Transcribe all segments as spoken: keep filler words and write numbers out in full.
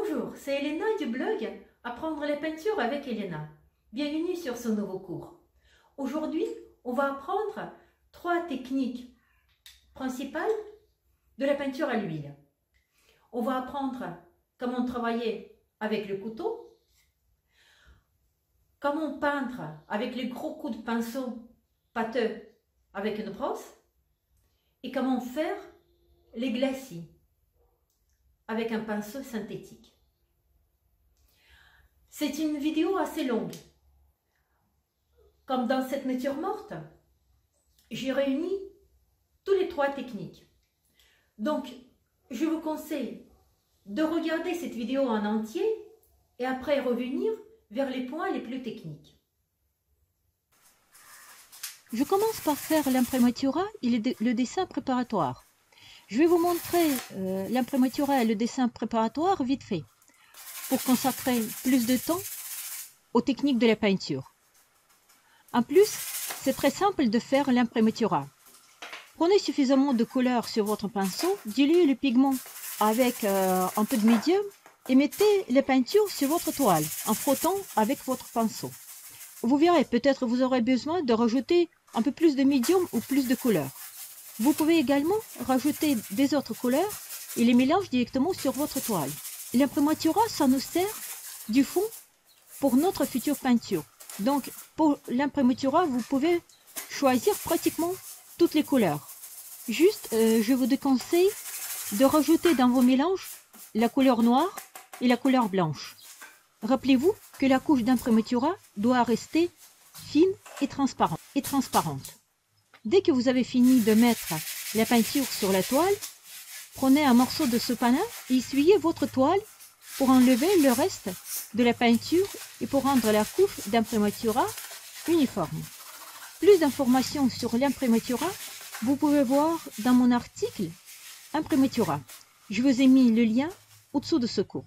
Bonjour, c'est Elena du blog Apprendre la peinture avec Elena. Bienvenue sur ce nouveau cours. Aujourd'hui, on va apprendre trois techniques principales de la peinture à l'huile. On va apprendre comment travailler avec le couteau, comment peindre avec les gros coups de pinceau pâteux avec une brosse et comment faire les glacis avec un pinceau synthétique. C'est une vidéo assez longue. Comme dans cette nature morte, j'ai réuni toutes les trois techniques. Donc, je vous conseille de regarder cette vidéo en entier et après revenir vers les points les plus techniques. Je commence par faire l'imprimatura et le dessin préparatoire. Je vais vous montrer euh, l'imprimatura et le dessin préparatoire vite fait, pour consacrer plus de temps aux techniques de la peinture. En plus, c'est très simple de faire l'imprimatura. Prenez suffisamment de couleur sur votre pinceau, diluez le pigment avec euh, un peu de médium et mettez la peinture sur votre toile en frottant avec votre pinceau. Vous verrez, peut-être vous aurez besoin de rajouter un peu plus de médium ou plus de couleur. Vous pouvez également rajouter des autres couleurs et les mélanger directement sur votre toile. L'imprimatura, ça nous sert du fond pour notre future peinture. Donc, pour l'imprimatura, vous pouvez choisir pratiquement toutes les couleurs. Juste, euh, je vous déconseille de rajouter dans vos mélanges la couleur noire et la couleur blanche. Rappelez-vous que la couche d'imprimatura doit rester fine et transparente, et transparente. Dès que vous avez fini de mettre la peinture sur la toile, prenez un morceau de sopalin et essuyez votre toile pour enlever le reste de la peinture et pour rendre la couche d'imprimatura uniforme. Plus d'informations sur l'imprimatura, vous pouvez voir dans mon article Imprimatura. Je vous ai mis le lien au-dessous de ce cours.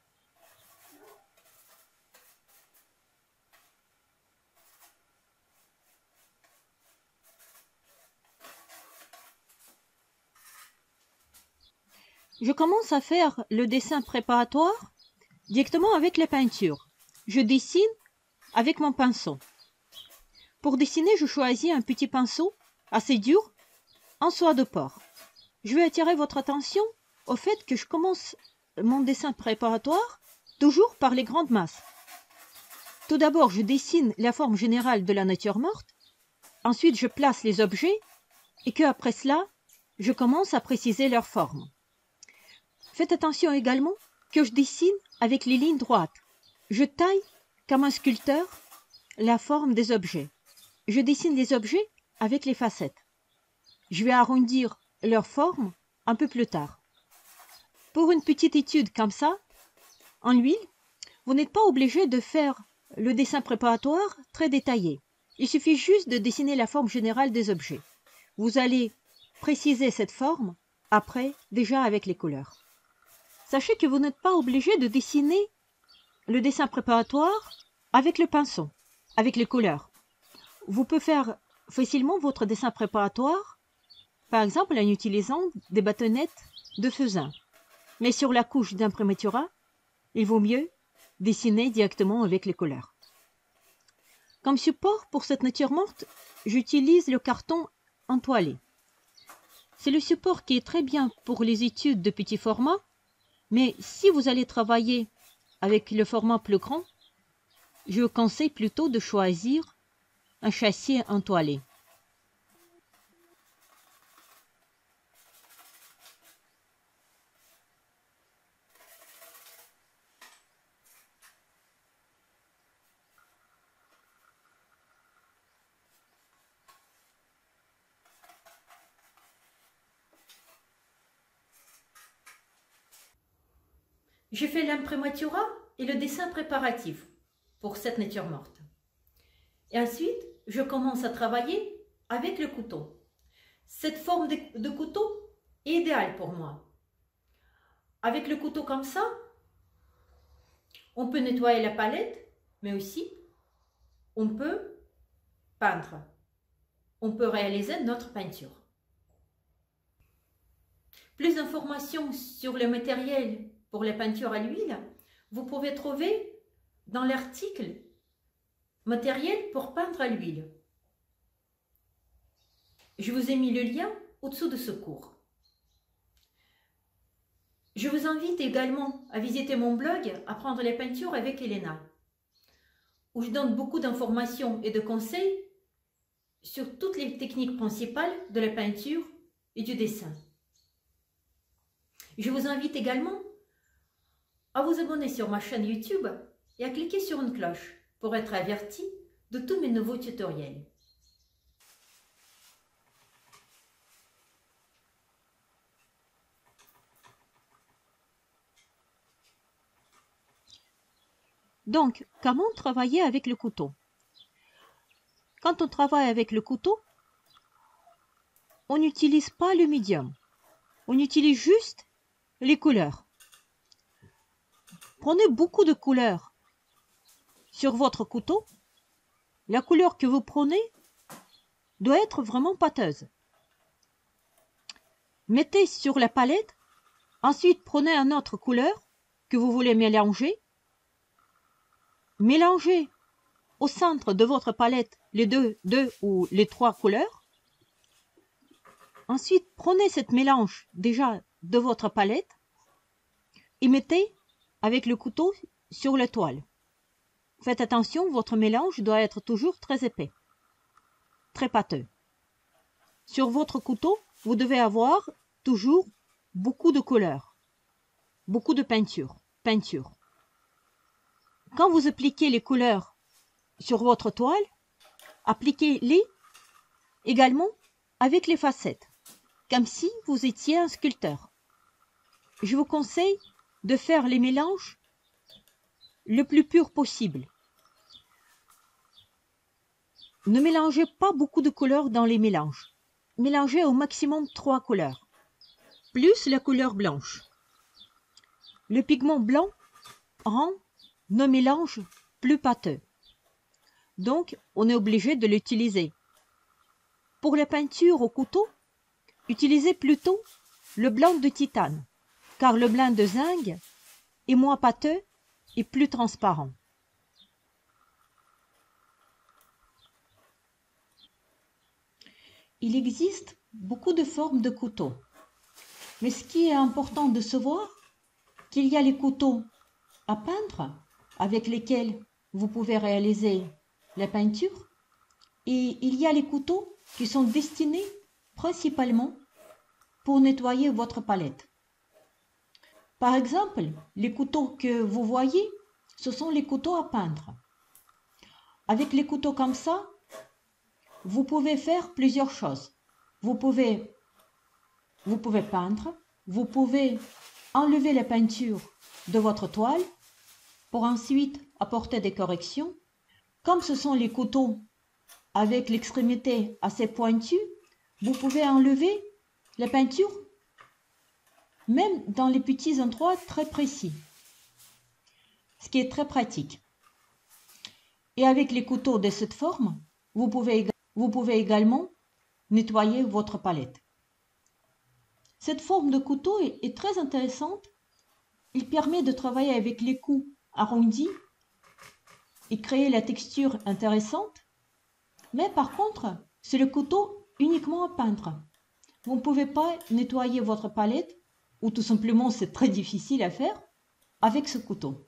Je commence à faire le dessin préparatoire directement avec les peintures. Je dessine avec mon pinceau. Pour dessiner, je choisis un petit pinceau assez dur en soie de porc. Je vais attirer votre attention au fait que je commence mon dessin préparatoire toujours par les grandes masses. Tout d'abord, je dessine la forme générale de la nature morte. Ensuite, je place les objets et qu'après cela, je commence à préciser leur forme. Faites attention également que je dessine avec les lignes droites. Je taille, comme un sculpteur, la forme des objets. Je dessine les objets avec les facettes. Je vais arrondir leur forme un peu plus tard. Pour une petite étude comme ça, en l'huile, vous n'êtes pas obligé de faire le dessin préparatoire très détaillé. Il suffit juste de dessiner la forme générale des objets. Vous allez préciser cette forme après, déjà avec les couleurs. Sachez que vous n'êtes pas obligé de dessiner le dessin préparatoire avec le pinceau, avec les couleurs. Vous pouvez faire facilement votre dessin préparatoire, par exemple en utilisant des bâtonnettes de fusain. Mais sur la couche d'imprimatura, il vaut mieux dessiner directement avec les couleurs. Comme support pour cette nature morte, j'utilise le carton entoilé. C'est le support qui est très bien pour les études de petit format. Mais si vous allez travailler avec le format plus grand, je vous conseille plutôt de choisir un châssis entoilé. J'ai fait l'imprimatura et le dessin préparatif pour cette nature morte. Et ensuite, je commence à travailler avec le couteau. Cette forme de, de couteau est idéale pour moi. Avec le couteau comme ça, on peut nettoyer la palette, mais aussi on peut peindre. On peut réaliser notre peinture. Plus d'informations sur le matériel pour les peintures à l'huile, vous pouvez trouver dans l'article matériel pour peindre à l'huile. Je vous ai mis le lien au-dessous de ce cours. Je vous invite également à visiter mon blog « Apprendre les peintures avec Elena » où je donne beaucoup d'informations et de conseils sur toutes les techniques principales de la peinture et du dessin. Je vous invite également à vous abonner sur ma chaîne YouTube et à cliquer sur une cloche pour être averti de tous mes nouveaux tutoriels. Donc, comment travailler avec le couteau? Quand on travaille avec le couteau, on n'utilise pas le médium. On utilise juste les couleurs. Prenez beaucoup de couleurs sur votre couteau. La couleur que vous prenez doit être vraiment pâteuse. Mettez sur la palette. Ensuite, prenez une autre couleur que vous voulez mélanger. Mélangez au centre de votre palette les deux, deux ou les trois couleurs. Ensuite, prenez cette mélange déjà de votre palette et mettez avec le couteau sur la toile. Faites attention, votre mélange doit être toujours très épais, très pâteux. Sur votre couteau, vous devez avoir toujours beaucoup de couleurs, beaucoup de peinture, peinture. Quand vous appliquez les couleurs sur votre toile, appliquez-les également avec les facettes, comme si vous étiez un sculpteur. Je vous conseille de faire les mélanges le plus pur possible. Ne mélangez pas beaucoup de couleurs dans les mélanges. Mélangez au maximum trois couleurs, plus la couleur blanche. Le pigment blanc rend nos mélanges plus pâteux. Donc, on est obligé de l'utiliser. Pour la peinture au couteau, utilisez plutôt le blanc de titane, car le blanc de zinc est moins pâteux et plus transparent. Il existe beaucoup de formes de couteaux. Mais ce qui est important de savoir, qu'il y a les couteaux à peindre, avec lesquels vous pouvez réaliser la peinture, et il y a les couteaux qui sont destinés principalement pour nettoyer votre palette. Par exemple, les couteaux que vous voyez, ce sont les couteaux à peindre. Avec les couteaux comme ça, vous pouvez faire plusieurs choses. Vous pouvez, vous pouvez peindre, vous pouvez enlever la peinture de votre toile pour ensuite apporter des corrections. Comme ce sont les couteaux avec l'extrémité assez pointue, vous pouvez enlever la peinture même dans les petits endroits très précis, ce qui est très pratique. Et avec les couteaux de cette forme, vous pouvez, vous pouvez également nettoyer votre palette. Cette forme de couteau est, est très intéressante. Il permet de travailler avec les coups arrondis et créer la texture intéressante. Mais par contre, c'est le couteau uniquement à peindre. Vous ne pouvez pas nettoyer votre palette, ou tout simplement c'est très difficile à faire, avec ce couteau.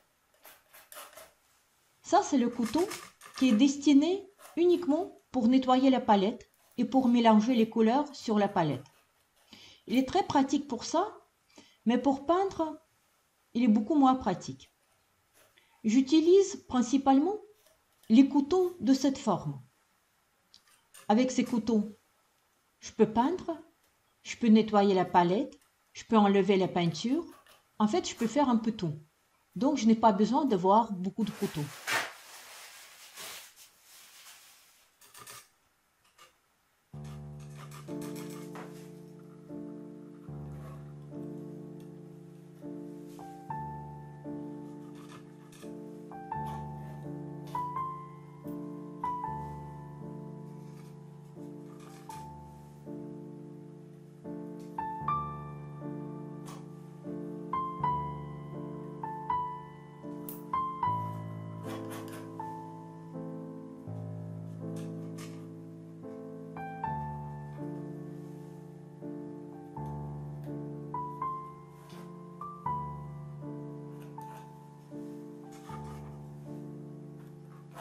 Ça, c'est le couteau qui est destiné uniquement pour nettoyer la palette et pour mélanger les couleurs sur la palette. Il est très pratique pour ça, mais pour peindre, il est beaucoup moins pratique. J'utilise principalement les couteaux de cette forme. Avec ces couteaux, je peux peindre, je peux nettoyer la palette, je peux enlever la peinture. En fait, je peux faire un peu tout. Donc, je n'ai pas besoin d'avoir beaucoup de couteaux.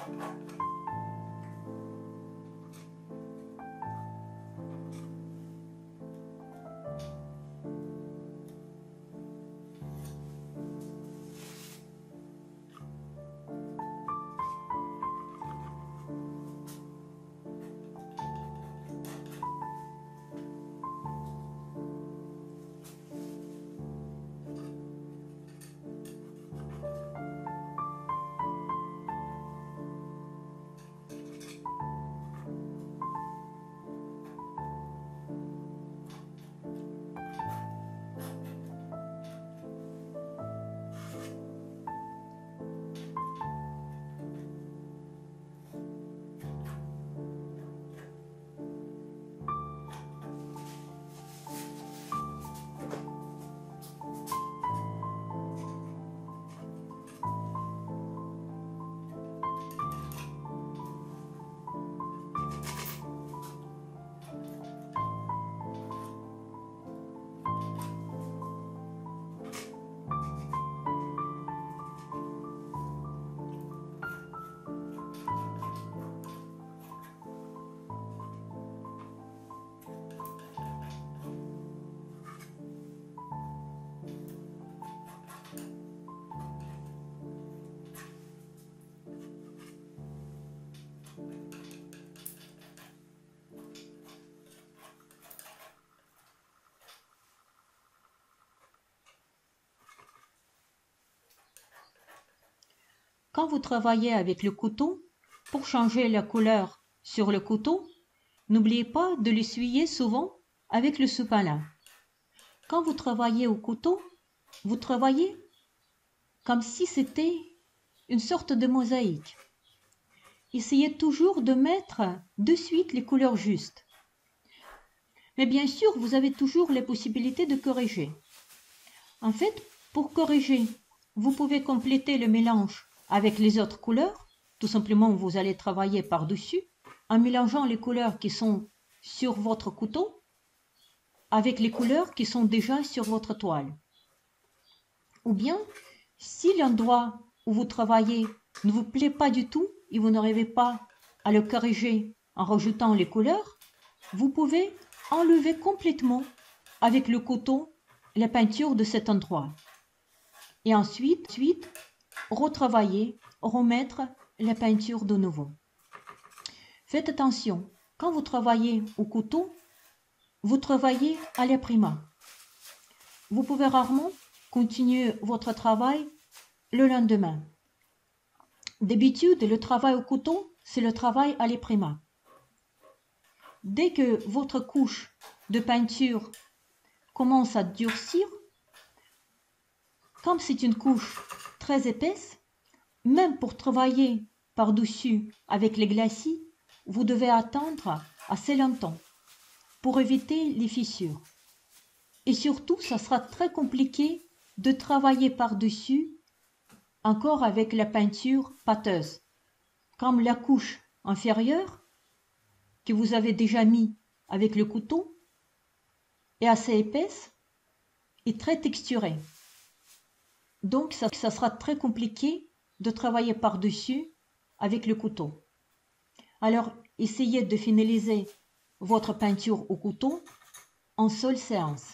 Quand vous travaillez avec le couteau, pour changer la couleur sur le couteau, n'oubliez pas de l'essuyer souvent avec le sopalin. Quand vous travaillez au couteau, vous travaillez comme si c'était une sorte de mosaïque. Essayez toujours de mettre de suite les couleurs justes. Mais bien sûr, vous avez toujours les possibilités de corriger. En fait, pour corriger, vous pouvez compléter le mélange avec les autres couleurs. Tout simplement, vous allez travailler par-dessus en mélangeant les couleurs qui sont sur votre couteau avec les couleurs qui sont déjà sur votre toile. Ou bien, si l'endroit où vous travaillez ne vous plaît pas du tout et vous n'arrivez pas à le corriger en rajoutant les couleurs, vous pouvez enlever complètement avec le couteau la peinture de cet endroit. Et ensuite, ensuite retravailler, remettre la peinture de nouveau. Faites attention, quand vous travaillez au couteau, vous travaillez à l'imprimant. Vous pouvez rarement continuer votre travail le lendemain. D'habitude, le travail au couteau, c'est le travail à l'imprimant. Dès que votre couche de peinture commence à durcir, comme c'est une couche très épaisse, même pour travailler par-dessus avec les glacis, vous devez attendre assez longtemps pour éviter les fissures. Et surtout, ça sera très compliqué de travailler par-dessus encore avec la peinture pâteuse, comme la couche inférieure que vous avez déjà mis avec le couteau est assez épaisse et très texturée. Donc, ça, ça sera très compliqué de travailler par-dessus avec le couteau. Alors, essayez de finaliser votre peinture au couteau en seule séance.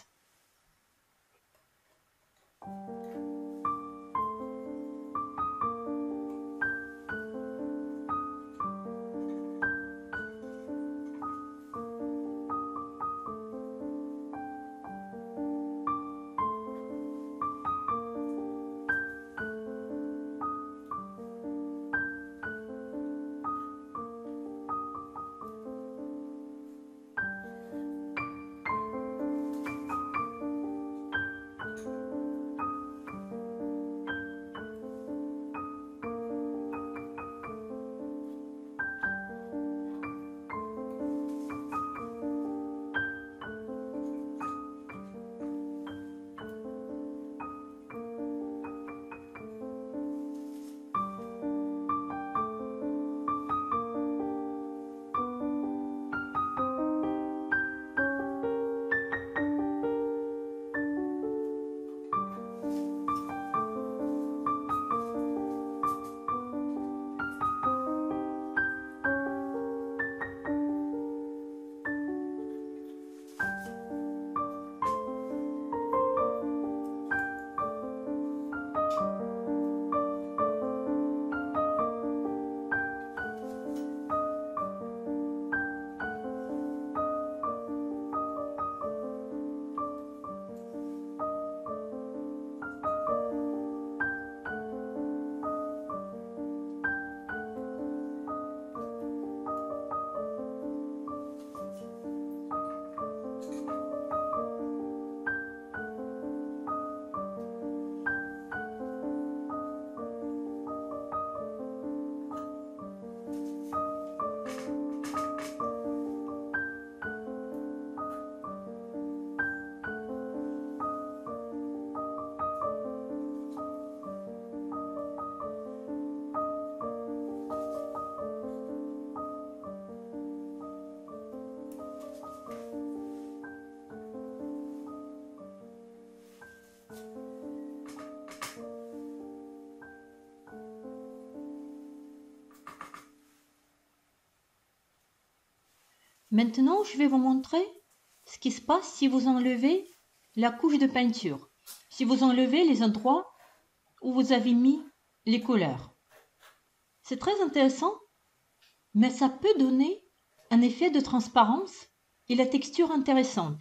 Maintenant, je vais vous montrer ce qui se passe si vous enlevez la couche de peinture. Si vous enlevez les endroits où vous avez mis les couleurs. C'est très intéressant, mais ça peut donner un effet de transparence et la texture intéressante.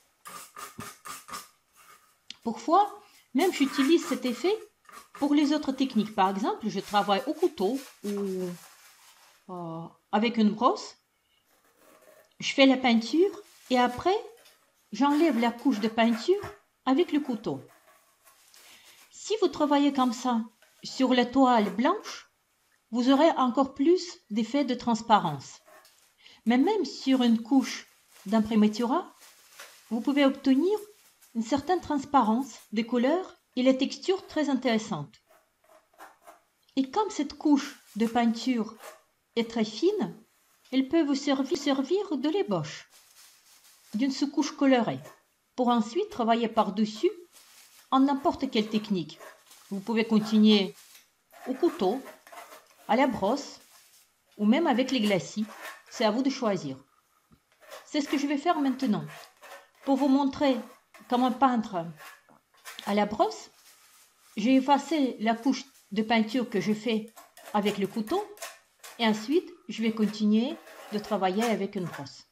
Parfois, même j'utilise cet effet pour les autres techniques. Par exemple, je travaille au couteau ou euh, avec une brosse. Je fais la peinture et après, j'enlève la couche de peinture avec le couteau. Si vous travaillez comme ça sur la toile blanche, vous aurez encore plus d'effet de transparence. Mais même sur une couche d'imprimatura, vous pouvez obtenir une certaine transparence des couleurs et la texture très intéressante. Et comme cette couche de peinture est très fine, elle peut vous servir, servir de l'ébauche d'une sous-couche colorée pour ensuite travailler par-dessus en n'importe quelle technique. Vous pouvez continuer au couteau, à la brosse ou même avec les glacis. C'est à vous de choisir. C'est ce que je vais faire maintenant. Pour vous montrer comment peindre à la brosse, j'ai effacé la couche de peinture que je fais avec le couteau et ensuite je vais continuer de travailler avec une brosse.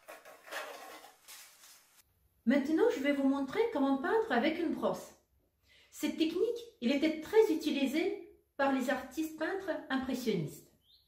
Maintenant, je vais vous montrer comment peindre avec une brosse. Cette technique, il était très utilisée par les artistes peintres impressionnistes.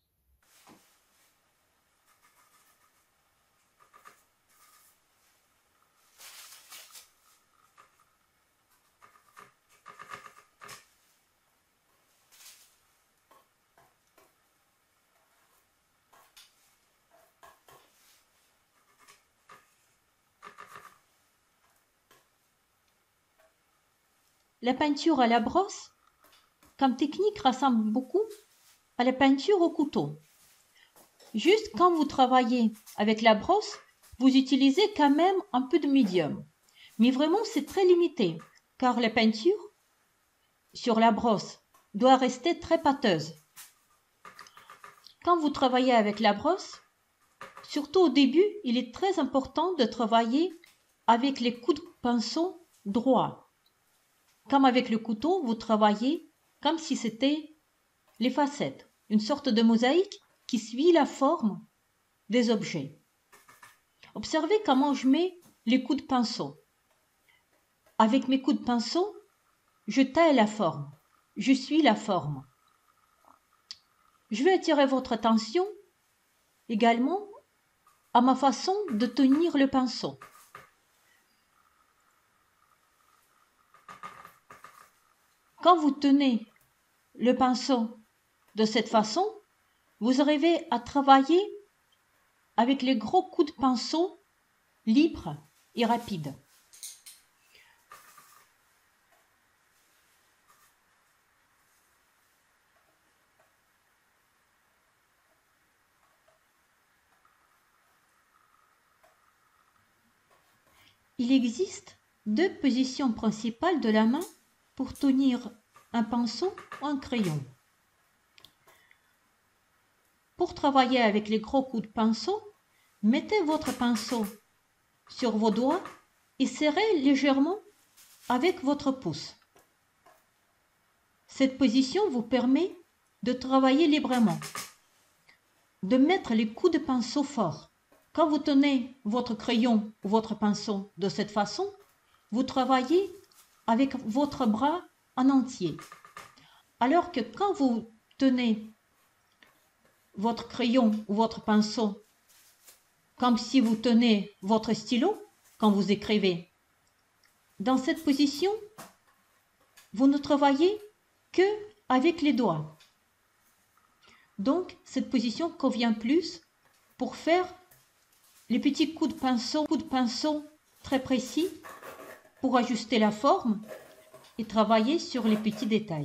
La peinture à la brosse, comme technique, ressemble beaucoup à la peinture au couteau. Juste quand vous travaillez avec la brosse, vous utilisez quand même un peu de médium. Mais vraiment, c'est très limité, car la peinture sur la brosse doit rester très pâteuse. Quand vous travaillez avec la brosse, surtout au début, il est très important de travailler avec les coups de pinceau droits. Comme avec le couteau, vous travaillez comme si c'était les facettes, une sorte de mosaïque qui suit la forme des objets. Observez comment je mets les coups de pinceau. Avec mes coups de pinceau, je taille la forme, je suis la forme. Je vais attirer votre attention également à ma façon de tenir le pinceau. Quand vous tenez le pinceau de cette façon, vous arrivez à travailler avec les gros coups de pinceau libres et rapides. Il existe deux positions principales de la main pour tenir un pinceau ou un crayon. Pour travailler avec les gros coups de pinceau, mettez votre pinceau sur vos doigts et serrez légèrement avec votre pouce. Cette position vous permet de travailler librement, de mettre les coups de pinceau forts. Quand vous tenez votre crayon ou votre pinceau de cette façon, vous travaillez avec votre bras en entier. Alors que quand vous tenez votre crayon ou votre pinceau comme si vous tenez votre stylo quand vous écrivez, dans cette position, vous ne travaillez que avec les doigts. Donc, cette position convient plus pour faire les petits coups de pinceau, coups de pinceau très précis pour ajuster la forme et travailler sur les petits détails.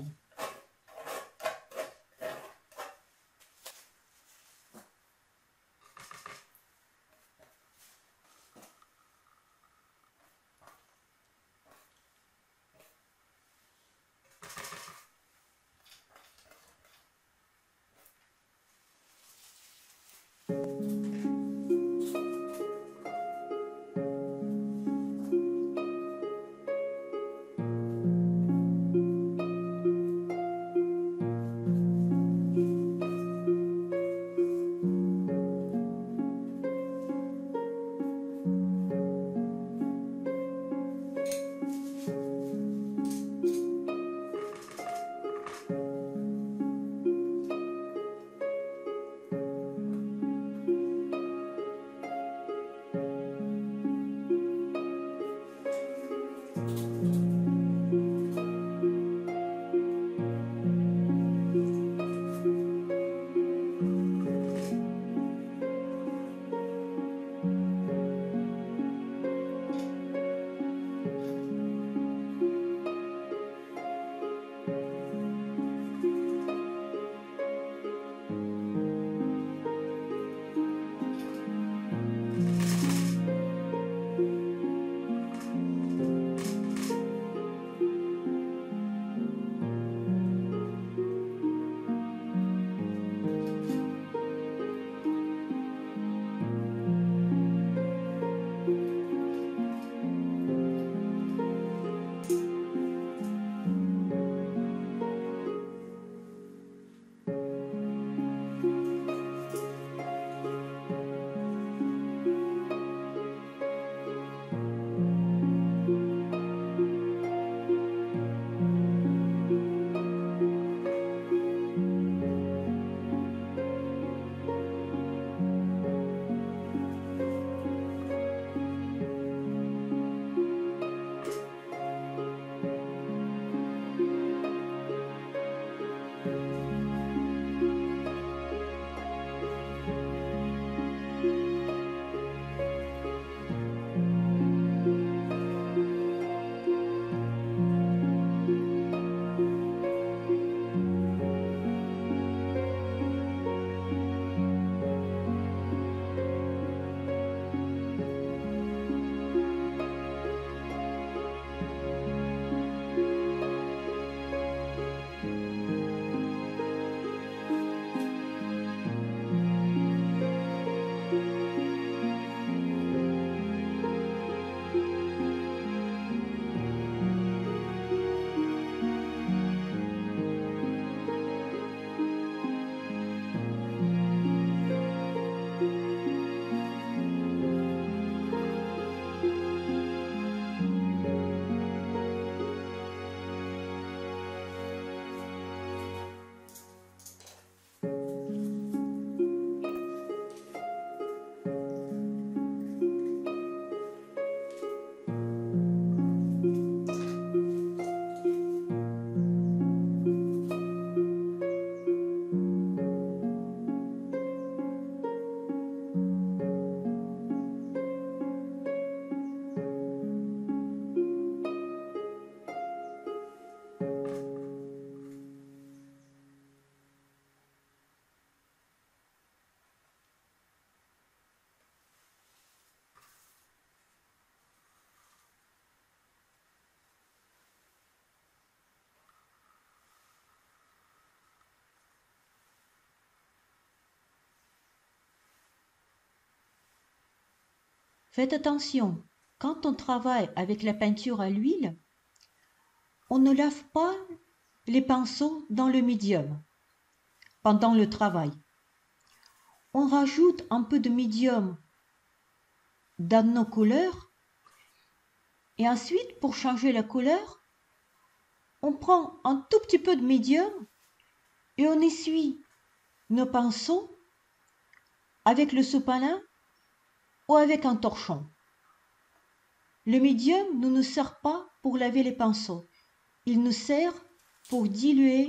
Faites attention, quand on travaille avec la peinture à l'huile, on ne lave pas les pinceaux dans le médium pendant le travail. On rajoute un peu de médium dans nos couleurs et ensuite, pour changer la couleur, on prend un tout petit peu de médium et on essuie nos pinceaux avec le sopalin ou avec un torchon. Le médium ne nous sert pas pour laver les pinceaux. Il nous sert pour diluer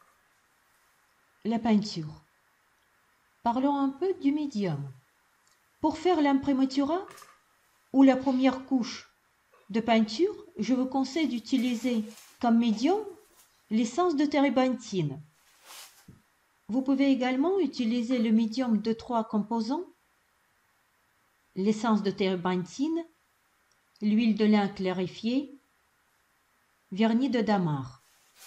la peinture. Parlons un peu du médium. Pour faire l'imprimatura ou la première couche de peinture, je vous conseille d'utiliser comme médium l'essence de térébenthine. Vous pouvez également utiliser le médium de trois composants, l'essence de térébenthine, l'huile de lin clarifiée, vernis de damas.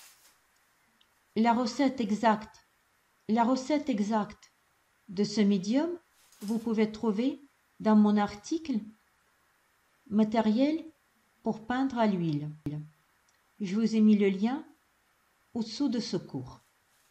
La recette exacte, la recette exacte de ce médium, vous pouvez trouver dans mon article Matériel pour peindre à l'huile. Je vous ai mis le lien au-dessous de ce cours.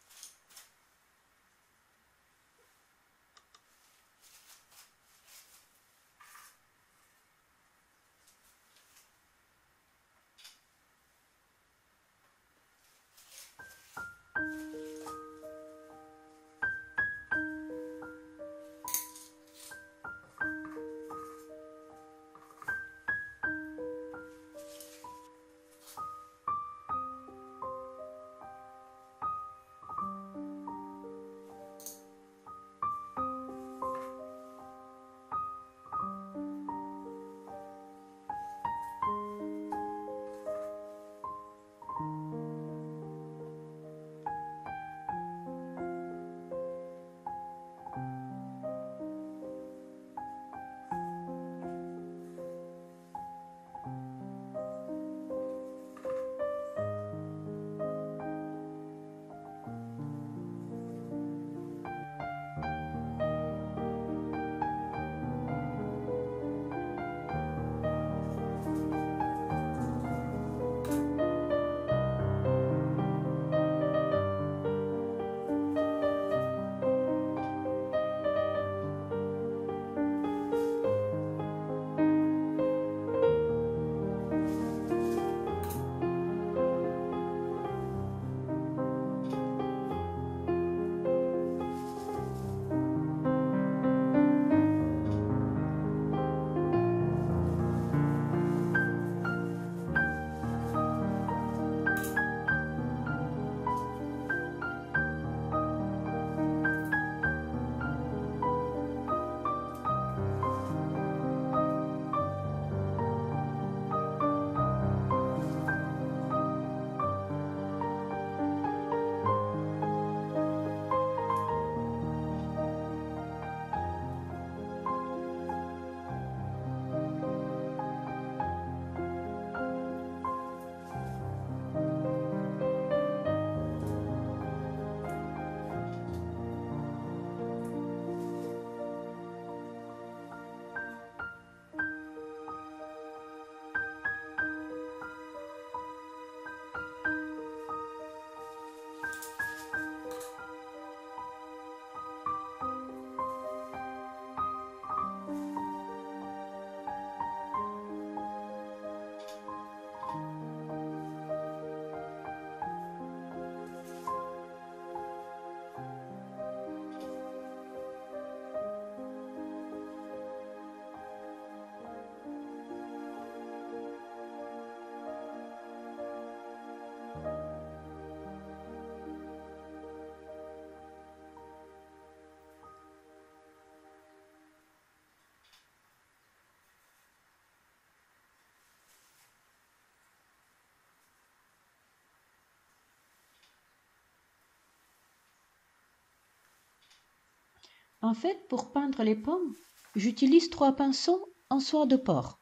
En fait, pour peindre les pommes, j'utilise trois pinceaux en soie de porc.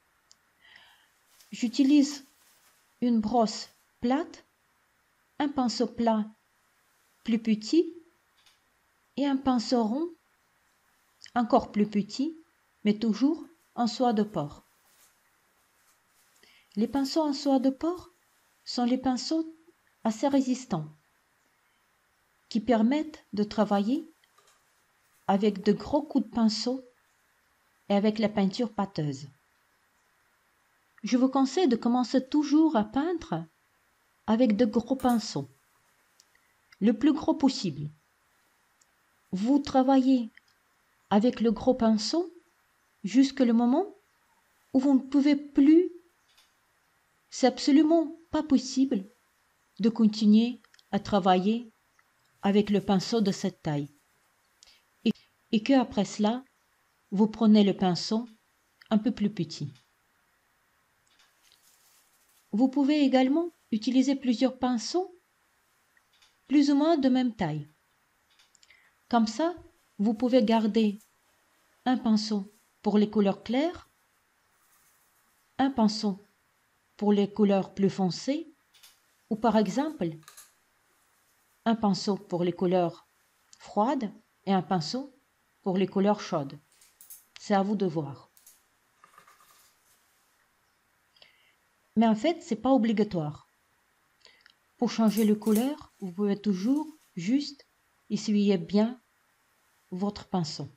J'utilise une brosse plate, un pinceau plat plus petit et un pinceau rond encore plus petit, mais toujours en soie de porc. Les pinceaux en soie de porc sont les pinceaux assez résistants qui permettent de travailler avec de gros coups de pinceau et avec la peinture pâteuse. Je vous conseille de commencer toujours à peindre avec de gros pinceaux, le plus gros possible. Vous travaillez avec le gros pinceau jusqu'au moment où vous ne pouvez plus, c'est absolument pas possible de continuer à travailler avec le pinceau de cette taille. Et, et que après cela, vous prenez le pinceau un peu plus petit. Vous pouvez également utiliser plusieurs pinceaux plus ou moins de même taille. Comme ça, vous pouvez garder un pinceau pour les couleurs claires, un pinceau pour les couleurs plus foncées, ou par exemple, un pinceau pour les couleurs froides et un pinceau pour les couleurs chaudes. C'est à vous de voir. Mais en fait, ce n'est pas obligatoire. Pour changer les couleurs, vous pouvez toujours juste essuyer bien votre pinceau.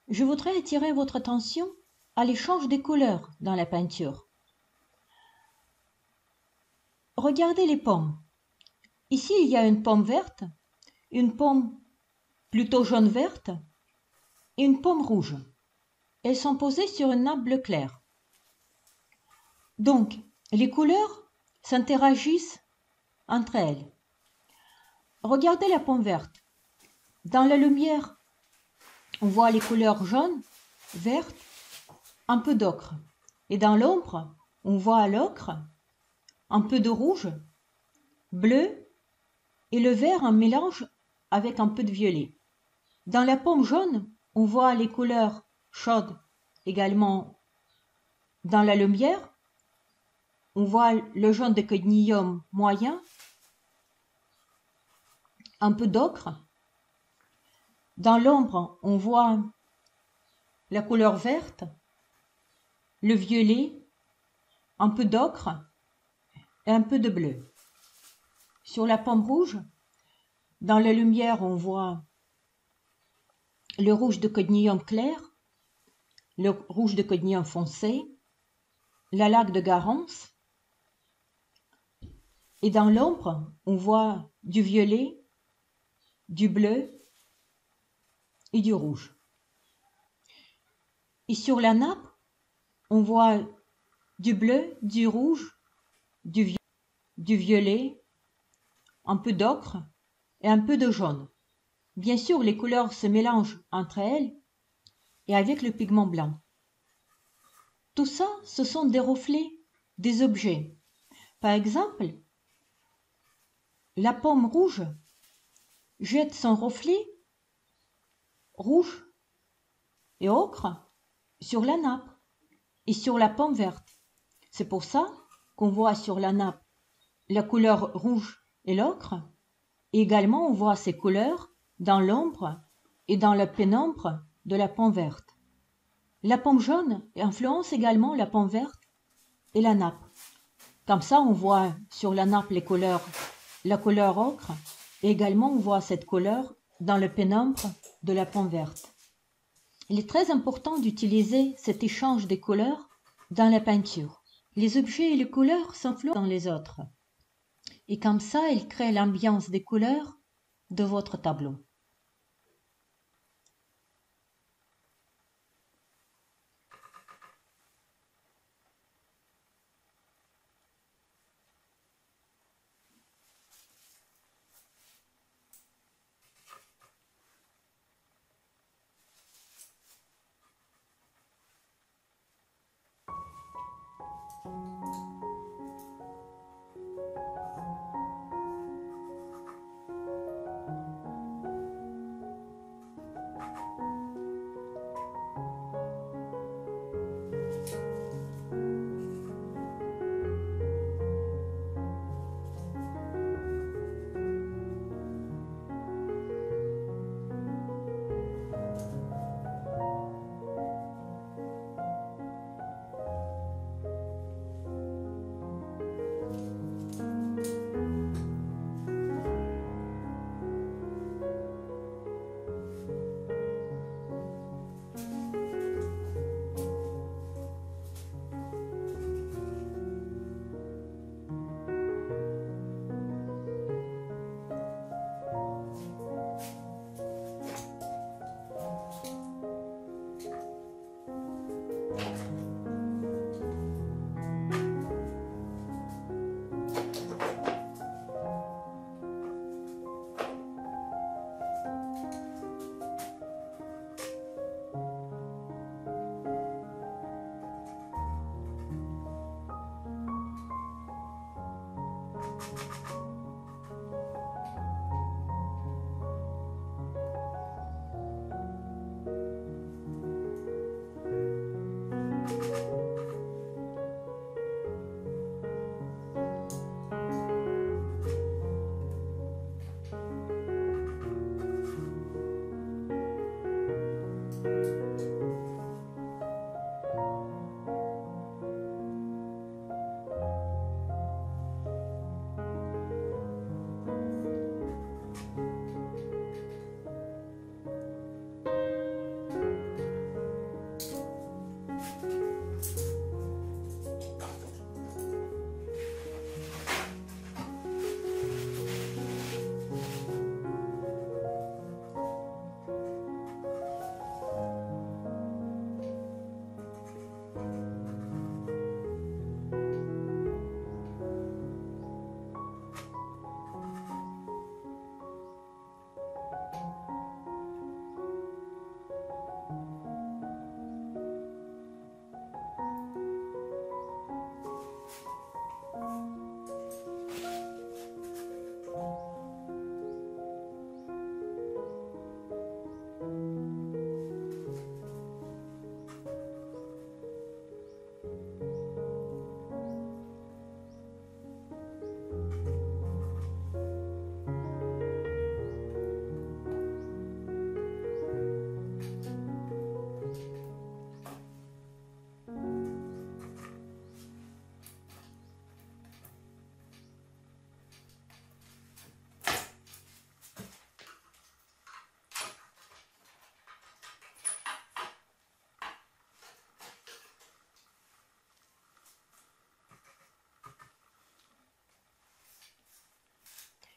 je voudrais attirer votre attention à l'échange des couleurs dans la peinture. Regardez les pommes. Ici, il y a une pomme verte, une pomme plutôt jaune-verte et une pomme rouge. Elles sont posées sur une nappe bleu clair. Donc, les couleurs s'interagissent entre elles. Regardez la pomme verte. Dans la lumière, on voit les couleurs jaune, verte, un peu d'ocre. Et dans l'ombre, on voit l'ocre, un peu de rouge, bleu et le vert en mélange avec un peu de violet. Dans la pomme jaune, on voit les couleurs chaudes également dans la lumière. On voit le jaune de cadmium moyen, un peu d'ocre. Dans l'ombre, on voit la couleur verte, le violet, un peu d'ocre et un peu de bleu. Sur la pomme rouge, dans la lumière, on voit le rouge de cadmium clair, le rouge de cadmium foncé, la laque de Garance. Et dans l'ombre, on voit du violet, du bleu et du rouge. Et sur la nappe, on voit du bleu, du rouge, du, vi du violet, un peu d'ocre et un peu de jaune. Bien sûr, les couleurs se mélangent entre elles et avec le pigment blanc. Tout ça, ce sont des reflets des objets. Par exemple, la pomme rouge jette son reflet rouge et ocre sur la nappe et sur la pomme verte. C'est pour ça qu'on voit sur la nappe la couleur rouge et l'ocre. Et également, on voit ces couleurs dans l'ombre et dans la pénombre de la pomme verte. La pomme jaune influence également la pomme verte et la nappe. Comme ça, on voit sur la nappe les couleurs, la couleur ocre, et également on voit cette couleur dans le pénombre de la pomme verte. Il est très important d'utiliser cet échange des couleurs dans la peinture. Les objets et les couleurs s'influencent dans les autres. Et comme ça, ils créent l'ambiance des couleurs de votre tableau.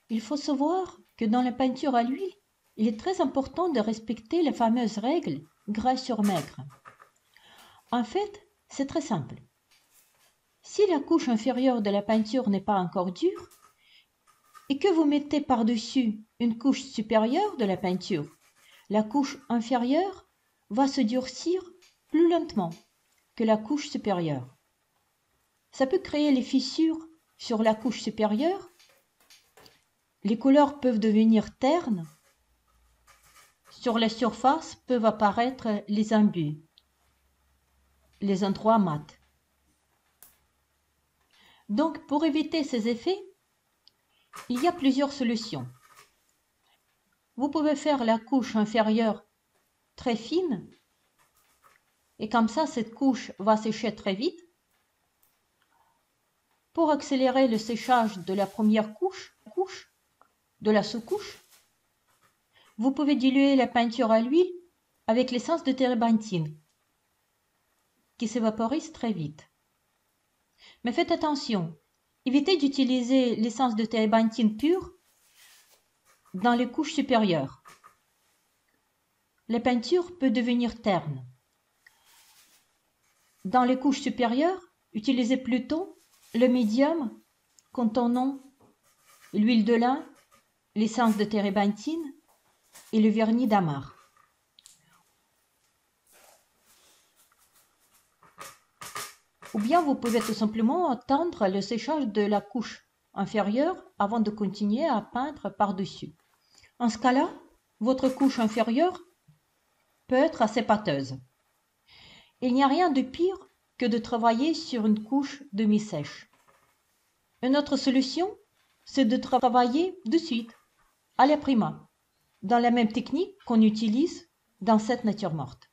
Il faut savoir que dans la peinture à l'huile, il est très important de respecter les fameuses règles gras sur maigre. En fait, c'est très simple. Si la couche inférieure de la peinture n'est pas encore dure et que vous mettez par-dessus une couche supérieure de la peinture, la couche inférieure va se durcir plus lentement que la couche supérieure. Ça peut créer les fissures sur la couche supérieure. Les couleurs peuvent devenir ternes. Sur la surface peuvent apparaître les imbus, les endroits mat. Donc, pour éviter ces effets, il y a plusieurs solutions. Vous pouvez faire la couche inférieure très fine, et comme ça, cette couche va sécher très vite. Pour accélérer le séchage de la première couche, couche de la sous-couche, vous pouvez diluer la peinture à l'huile avec l'essence de térébenthine, qui s'évaporise très vite. Mais faites attention, évitez d'utiliser l'essence de térébenthine pure dans les couches supérieures. La peinture peut devenir terne. Dans les couches supérieures, utilisez plutôt le médium contenant l'huile de lin, l'essence de térébenthine et le vernis d'amarre. Ou bien vous pouvez tout simplement attendre le séchage de la couche inférieure avant de continuer à peindre par-dessus. En ce cas-là, votre couche inférieure peut être assez pâteuse. Il n'y a rien de pire que de travailler sur une couche demi-sèche. Une autre solution, c'est de travailler de suite, à la prima, dans la même technique qu'on utilise dans cette nature morte.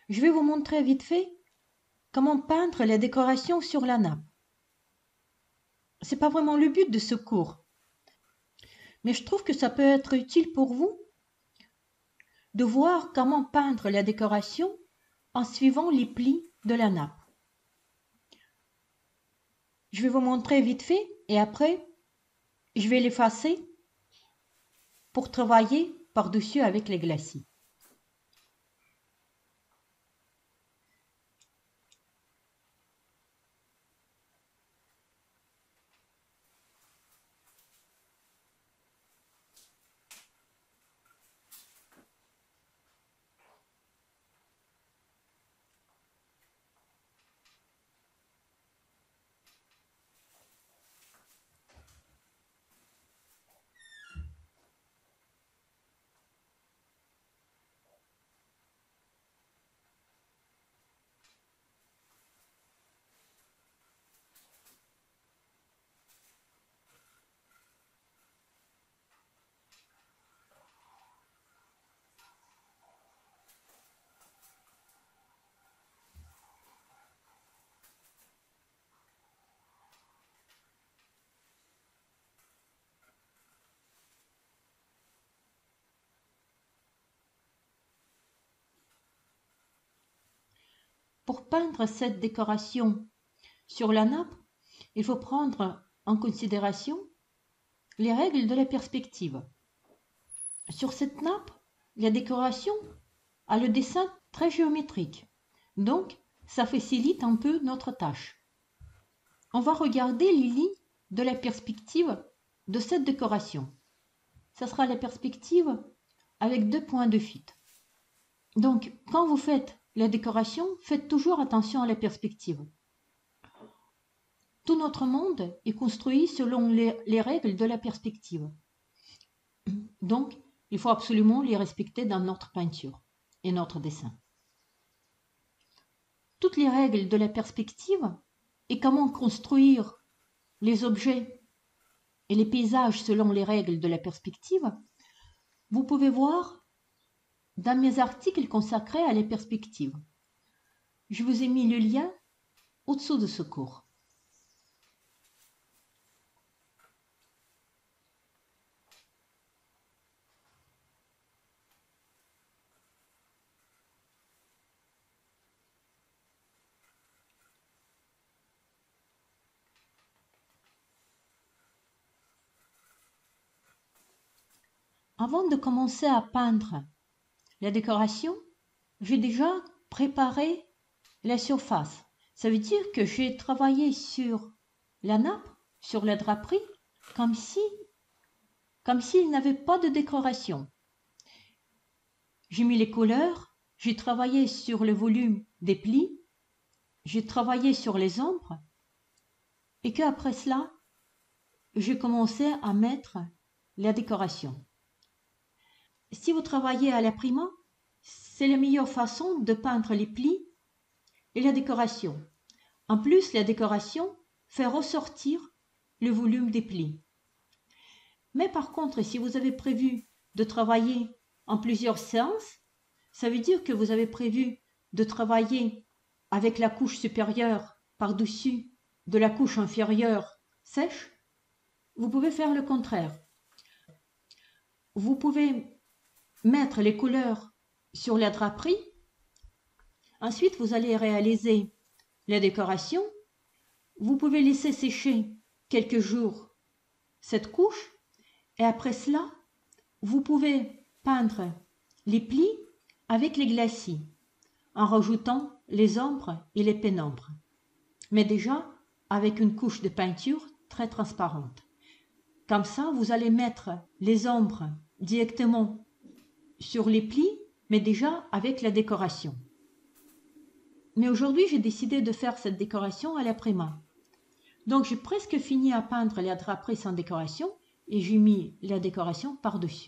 je vais vous montrer vite fait comment peindre les décorations sur la nappe. C'est pas vraiment le but de ce cours, mais je trouve que ça peut être utile pour vous de voir comment peindre la décoration en suivant les plis de la nappe. Je vais vous montrer vite fait et après, je vais l'effacer pour travailler par-dessus avec les glacis. Pour peindre cette décoration sur la nappe, il faut prendre en considération les règles de la perspective. Sur cette nappe, la décoration a le dessin très géométrique, donc ça facilite un peu notre tâche. On va regarder les lignes de la perspective de cette décoration. Ça sera la perspective avec deux points de fuite. Donc, quand vous faites la décoration, faites toujours attention à la perspective. Tout notre monde est construit selon les, les règles de la perspective. Donc, il faut absolument les respecter dans notre peinture et notre dessin. Toutes les règles de la perspective et comment construire les objets et les paysages selon les règles de la perspective, vous pouvez voir dans mes articles consacrés à la perspective. Je vous ai mis le lien au-dessous de ce cours. Avant de commencer à peindre la décoration, j'ai déjà préparé la surface. Ça veut dire que j'ai travaillé sur la nappe, sur la draperie, comme si, comme s'il n'avait pas de décoration. J'ai mis les couleurs, j'ai travaillé sur le volume des plis, j'ai travaillé sur les ombres, et qu'après cela, j'ai commencé à mettre la décoration. Si vous travaillez à l'imprimant, c'est la meilleure façon de peindre les plis et la décoration. En plus, la décoration fait ressortir le volume des plis. Mais par contre, si vous avez prévu de travailler en plusieurs séances, ça veut dire que vous avez prévu de travailler avec la couche supérieure par-dessus de la couche inférieure sèche, vous pouvez faire le contraire. Vous pouvez mettre les couleurs sur la draperie. Ensuite, vous allez réaliser la décoration. Vous pouvez laisser sécher quelques jours cette couche et après cela, vous pouvez peindre les plis avec les glacis en rajoutant les ombres et les pénombres, mais déjà avec une couche de peinture très transparente. Comme ça, vous allez mettre les ombres directement sur les plis, mais déjà avec la décoration. Mais aujourd'hui, j'ai décidé de faire cette décoration à l'après-main. Donc, j'ai presque fini à peindre la draperie sans décoration et j'ai mis la décoration par-dessus.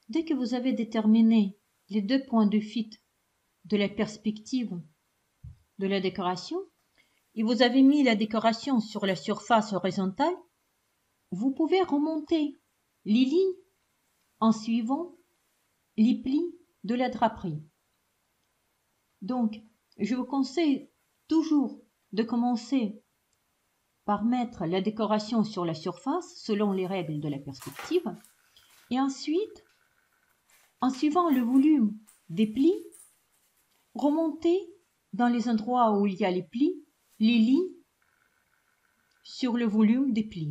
Dès que vous avez déterminé les deux points de fuite de la perspective de la décoration et vous avez mis la décoration sur la surface horizontale, vous pouvez remonter les lignes en suivant les plis de la draperie. Donc, je vous conseille toujours de commencer par mettre la décoration sur la surface selon les règles de la perspective et ensuite, en suivant le volume des plis, remonter dans les endroits où il y a les plis, les lignes sur le volume des plis.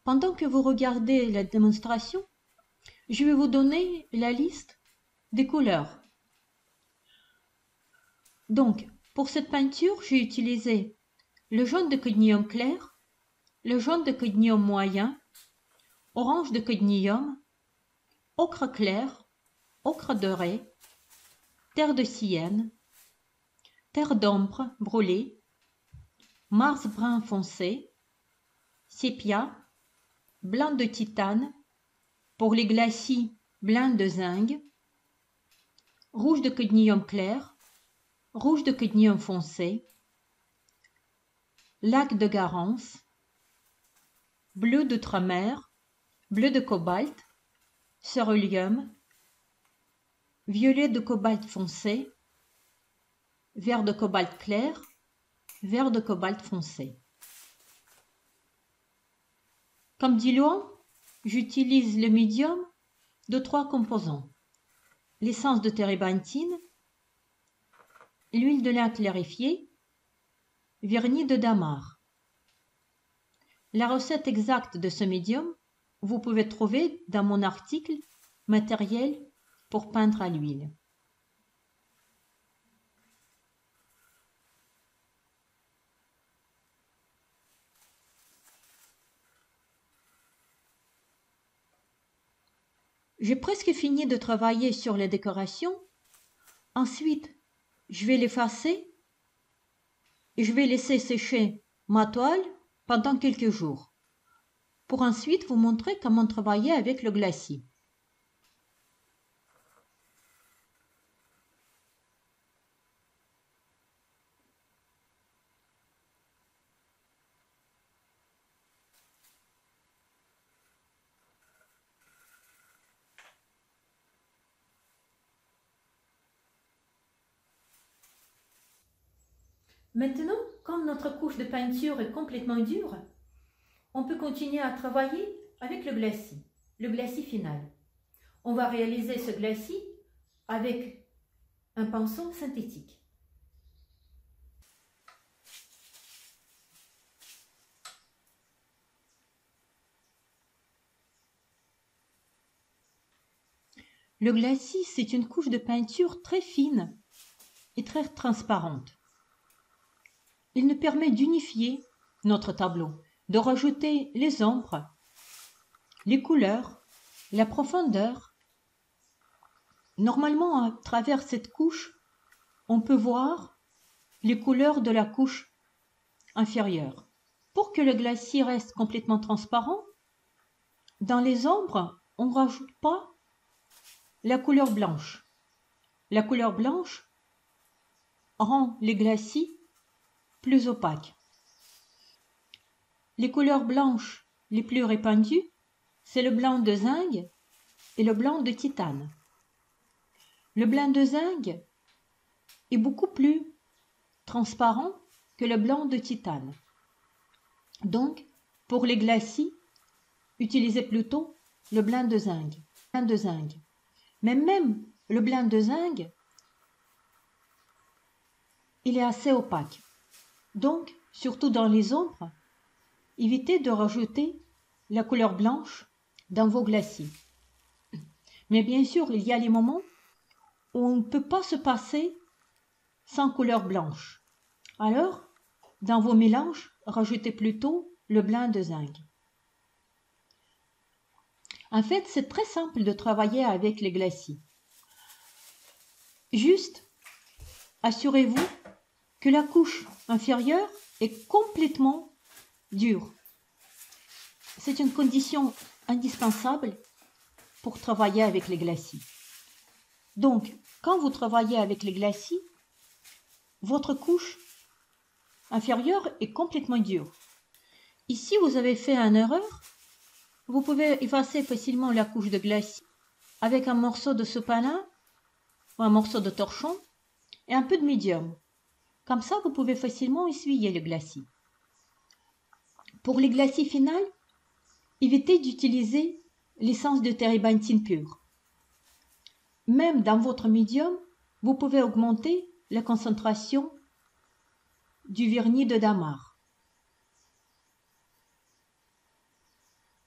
Pendant que vous regardez la démonstration, je vais vous donner la liste des couleurs. Donc, pour cette peinture, j'ai utilisé le jaune de cadmium clair, le jaune de cadmium moyen, orange de cadmium, ocre clair, ocre doré, terre de Sienne, terre d'ombre brûlée, Mars brun foncé, sépia, blanc de titane, pour les glacis, blanc de zinc, rouge de cadmium clair, rouge de cadmium foncé, lac de Garance, bleu d'outre-mer, bleu de cobalt, cérulium, violet de cobalt foncé, vert de cobalt clair, vert de cobalt foncé. Comme diluant, j'utilise le médium de trois composants. L'essence de térébenthine, l'huile de lin clarifiée, vernis de damas. La recette exacte de ce médium, vous pouvez trouver dans mon article « Matériel pour peindre à l'huile ». J'ai presque fini de travailler sur les décorations. Ensuite, je vais l'effacer et je vais laisser sécher ma toile pendant quelques jours pour ensuite vous montrer comment travailler avec le glacis. Maintenant, comme notre couche de peinture est complètement dure, on peut continuer à travailler avec le glacis, le glacis final. On va réaliser ce glacis avec un pinceau synthétique. Le glacis, c'est une couche de peinture très fine et très transparente. Il nous permet d'unifier notre tableau, de rajouter les ombres, les couleurs, la profondeur. Normalement, à travers cette couche, on peut voir les couleurs de la couche inférieure. Pour que le glacis reste complètement transparent, dans les ombres, on ne rajoute pas la couleur blanche. La couleur blanche rend les glacis plus opaques. Les couleurs blanches les plus répandues, c'est le blanc de zinc et le blanc de titane. Le blanc de zinc est beaucoup plus transparent que le blanc de titane. Donc, pour les glacis, utilisez plutôt le blanc de zinc. Blanc de zinc. Mais même le blanc de zinc, il est assez opaque. Donc, surtout dans les ombres, évitez de rajouter la couleur blanche dans vos glacis. Mais bien sûr, il y a les moments où on ne peut pas se passer sans couleur blanche. Alors, dans vos mélanges, rajoutez plutôt le blanc de zinc. En fait, c'est très simple de travailler avec les glacis. Juste, assurez-vous que la couche inférieure est complètement dure. C'est une condition indispensable pour travailler avec les glacis. Donc, quand vous travaillez avec les glacis, votre couche inférieure est complètement dure. Ici, vous avez fait une erreur. Vous pouvez effacer facilement la couche de glacis avec un morceau de sopalin ou un morceau de torchon et un peu de médium. Comme ça, vous pouvez facilement essuyer le glacis. Pour les glacis finales, évitez d'utiliser l'essence de térébenthine pure. Même dans votre médium, vous pouvez augmenter la concentration du vernis de damas.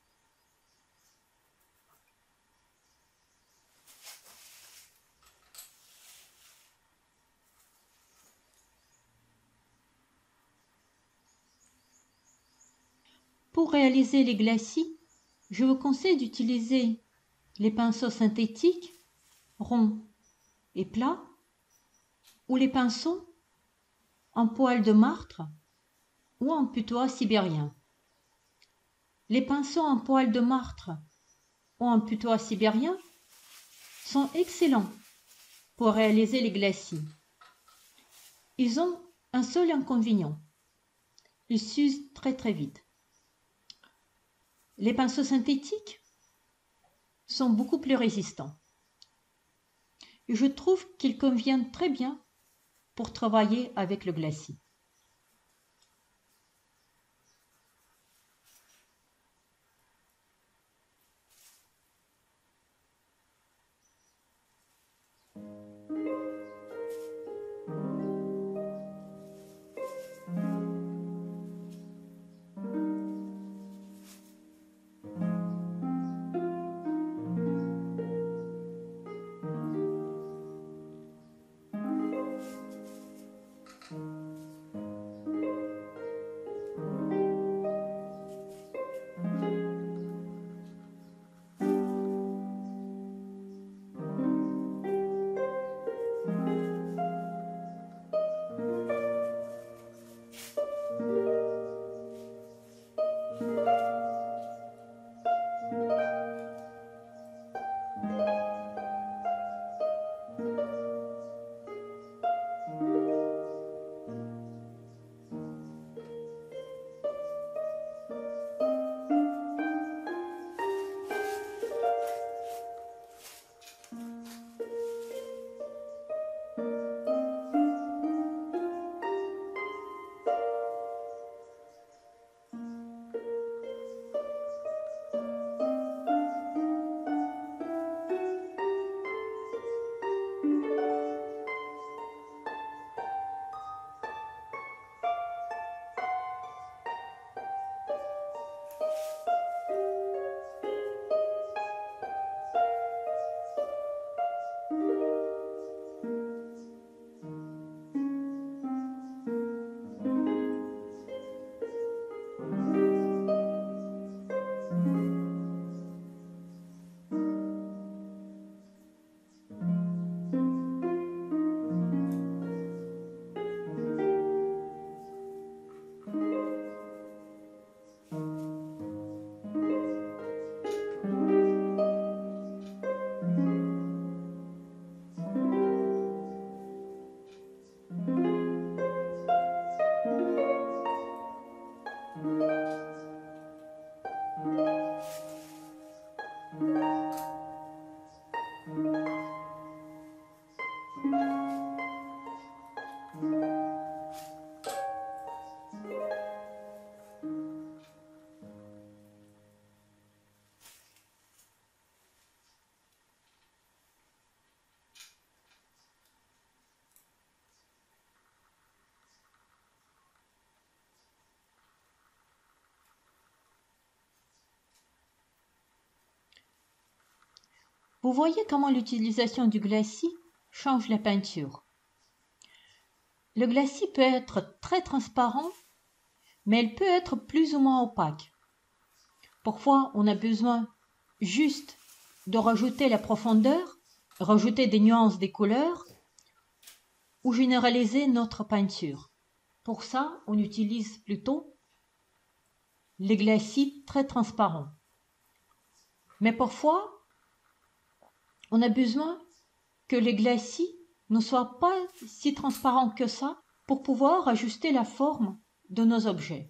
Pour réaliser les glacis, je vous conseille d'utiliser les pinceaux synthétiques, ronds et plats, ou les pinceaux en poil de martre ou en putois sibérien. Les pinceaux en poil de martre ou en putois sibérien sont excellents pour réaliser les glacis. Ils ont un seul inconvénient, ils s'usent très très vite. Les pinceaux synthétiques sont beaucoup plus résistants. Et je trouve qu'ils conviennent très bien pour travailler avec le glacis. Vous voyez comment l'utilisation du glacis change la peinture. Le glacis peut être très transparent, mais il peut être plus ou moins opaque. Parfois, on a besoin juste de rajouter la profondeur, rajouter des nuances des couleurs ou généraliser notre peinture. Pour ça, on utilise plutôt les glacis très transparents. Mais parfois, on a besoin que les glacis ne soient pas si transparents que ça pour pouvoir ajuster la forme de nos objets.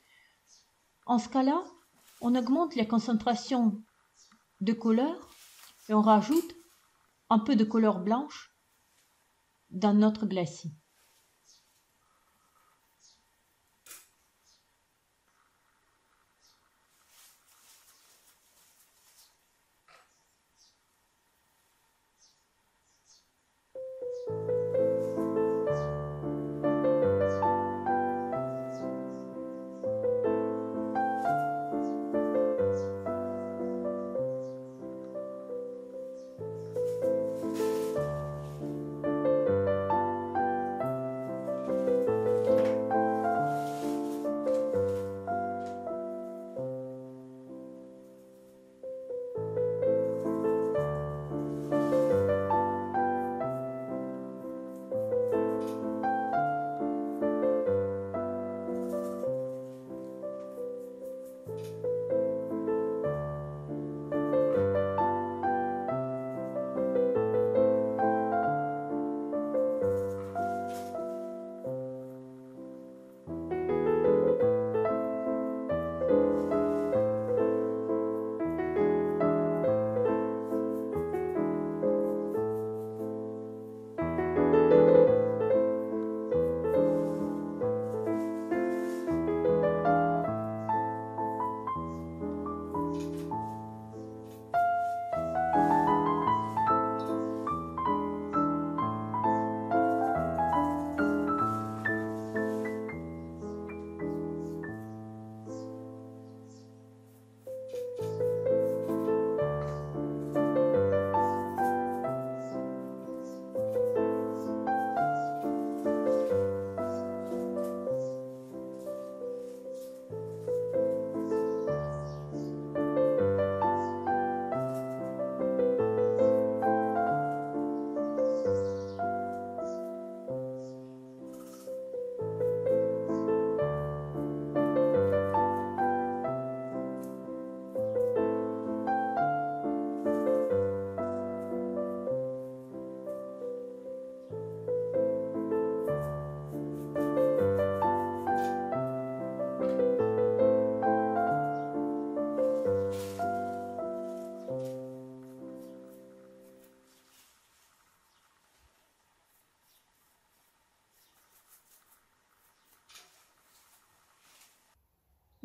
En ce cas-là, on augmente la concentration de couleur et on rajoute un peu de couleur blanche dans notre glacis.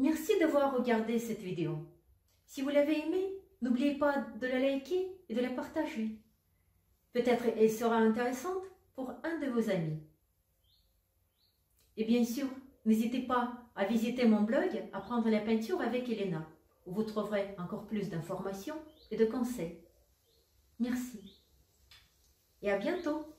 Merci d'avoir regardé cette vidéo. Si vous l'avez aimée, n'oubliez pas de la liker et de la partager. Peut-être elle sera intéressante pour un de vos amis. Et bien sûr, n'hésitez pas à visiter mon blog Apprendre la peinture avec Elena, où vous trouverez encore plus d'informations et de conseils. Merci. Et à bientôt.